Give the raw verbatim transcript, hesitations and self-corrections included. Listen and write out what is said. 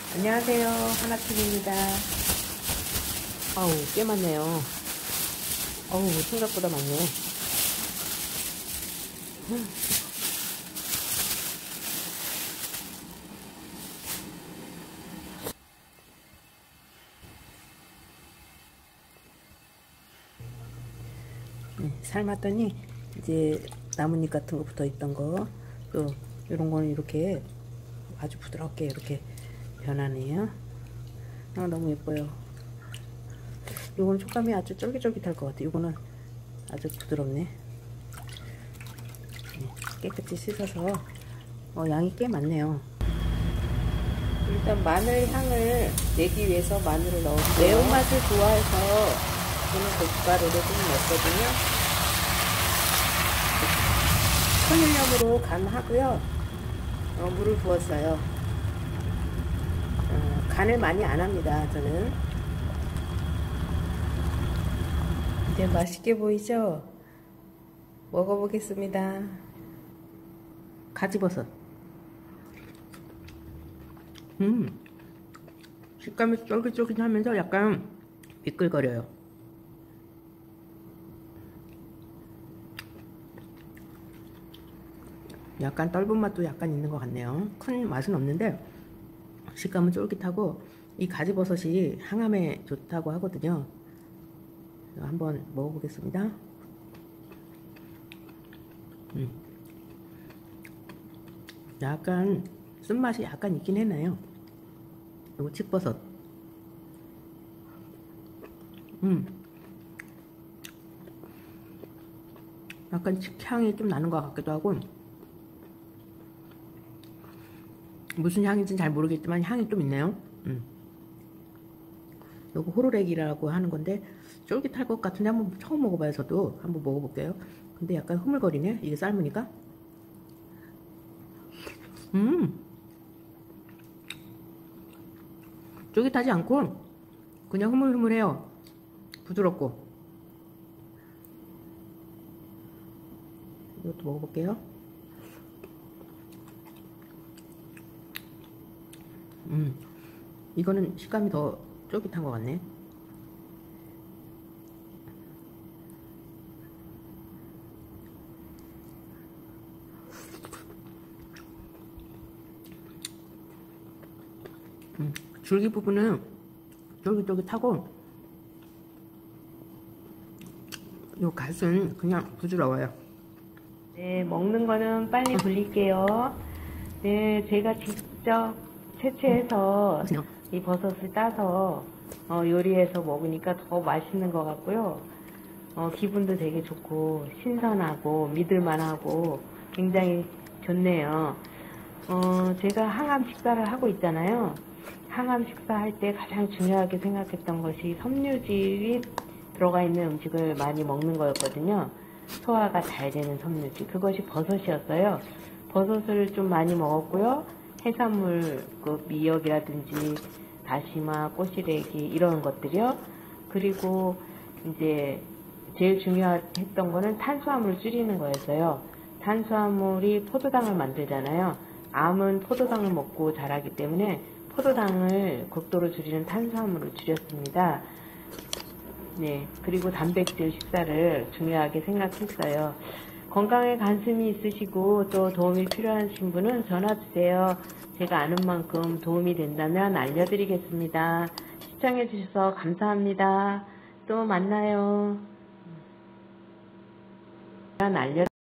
안녕하세요. 하나팀입니다. 아우, 꽤 많네요. 어우, 생각보다 많네. 네, 삶았더니 이제 나뭇잎 같은 거 붙어 있던 거, 또 이런 거는 이렇게 아주 부드럽게 이렇게 변하네요. 아, 너무 예뻐요. 이거는 촉감이 아주 쫄깃쫄깃할 것 같아요. 이거는 아주 부드럽네. 네, 깨끗이 씻어서 어, 양이 꽤 많네요. 일단 마늘 향을 내기 위해서 마늘을 넣었고요. 매운맛을 좋아해서 저는 고춧가루를 좀 넣었거든요. 천일염으로 간하고요. 어, 물을 부었어요. 어, 간을 많이 안 합니다. 저는. 이제 맛있게 보이죠? 먹어보겠습니다. 가지버섯. 음, 식감이 쫄깃쫄깃하면서 약간 미끌거려요. 약간 떫은 맛도 약간 있는 것 같네요. 큰 맛은 없는데 식감은 쫄깃하고, 이 가지버섯이 항암에 좋다고 하거든요. 한번 먹어보겠습니다. 음. 약간 쓴맛이 약간 있긴 했나요? 그리고 칡버섯. 음. 약간 칡향이 좀 나는 것 같기도 하고, 무슨 향인지는 잘 모르겠지만 향이 좀 있네요. 음. 요거 호루렉이라고 하는 건데 쫄깃할 것 같은데 한번 처음 먹어봐요. 저도 한번 먹어볼게요. 근데 약간 흐물거리네, 이게 삶으니까. 음, 쫄깃하지 않고 그냥 흐물흐물해요. 부드럽고. 이것도 먹어볼게요. 음, 이거는 식감이 더 쫄깃한 것 같네. 음, 줄기 부분은 쫄깃쫄깃하고, 요 갓은 그냥 부드러워요. 네, 먹는 거는 빨리 돌릴게요. 네, 제가 직접 채취해서 이 버섯을 따서 어, 요리해서 먹으니까 더 맛있는 것 같고요. 어, 기분도 되게 좋고 신선하고 믿을만하고 굉장히 좋네요. 어, 제가 항암 식사를 하고 있잖아요. 항암 식사할 때 가장 중요하게 생각했던 것이 섬유질이 들어가 있는 음식을 많이 먹는 거였거든요. 소화가 잘 되는 섬유질, 그것이 버섯이었어요. 버섯을 좀 많이 먹었고요. 해산물, 그 미역이라든지 다시마, 꼬시래기 이런 것들이요. 그리고 이제 제일 중요했던 거는 탄수화물을 줄이는 거였어요. 탄수화물이 포도당을 만들잖아요. 암은 포도당을 먹고 자라기 때문에 포도당을 극도로 줄이는 탄수화물을 줄였습니다. 네, 그리고 단백질 식사를 중요하게 생각했어요. 건강에 관심이 있으시고 또 도움이 필요하신 분은 전화 주세요. 제가 아는 만큼 도움이 된다면 알려드리겠습니다. 시청해 주셔서 감사합니다. 또 만나요. 알려